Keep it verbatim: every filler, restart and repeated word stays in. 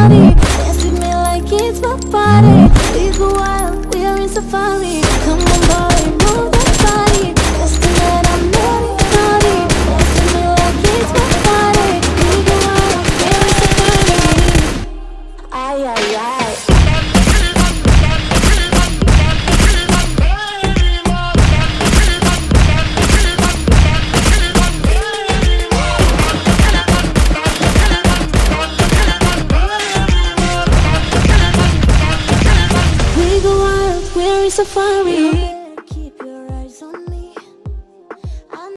body. Dance with me like it's my party. We go wild, we are in safari. Come